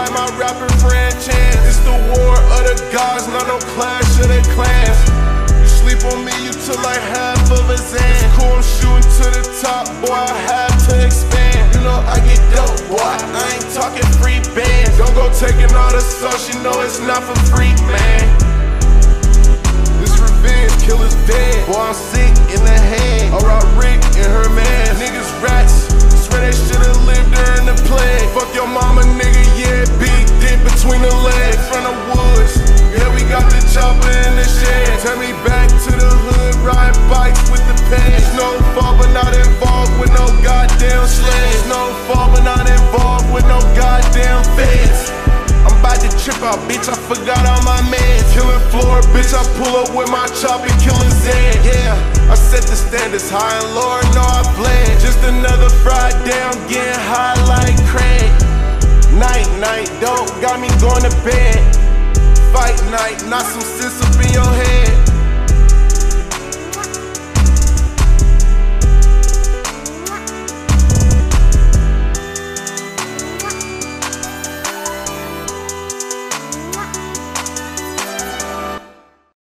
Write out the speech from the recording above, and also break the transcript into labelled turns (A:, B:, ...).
A: like my rapper friend Chance. It's the war of the gods, not no clash of the clans. You sleep on me, you took like half of a Zan. It's cool, I'm shooting to the top, boy, I have to expand. You know I get dope, boy, I ain't talking free bands. Don't go taking all the sauce, you know it's not for free, man. This revenge, killers dead. Boy, I'm sick in the head. Alright, Rick and her man. Niggas rats, swear they should've lived during the plague. Fuck your mama, nigga, yeah, big dick between the legs. From the woods, yeah, we got the chopper in the shed. Tell me back to the hood, ride bikes with the pen. Snowfall, but not involved with no goddamn sleds. Snowfall, but not involved with no goddamn feds. I'm about to trip out, bitch, I forgot all my meds. Killing floor, bitch, I pull up with my chop and killing Zed. Yeah, I set the standards high and Lord, know I bled. Just another Friday, I'm getting high like Craig. Night, dope, got me going to bed. Fight night, not some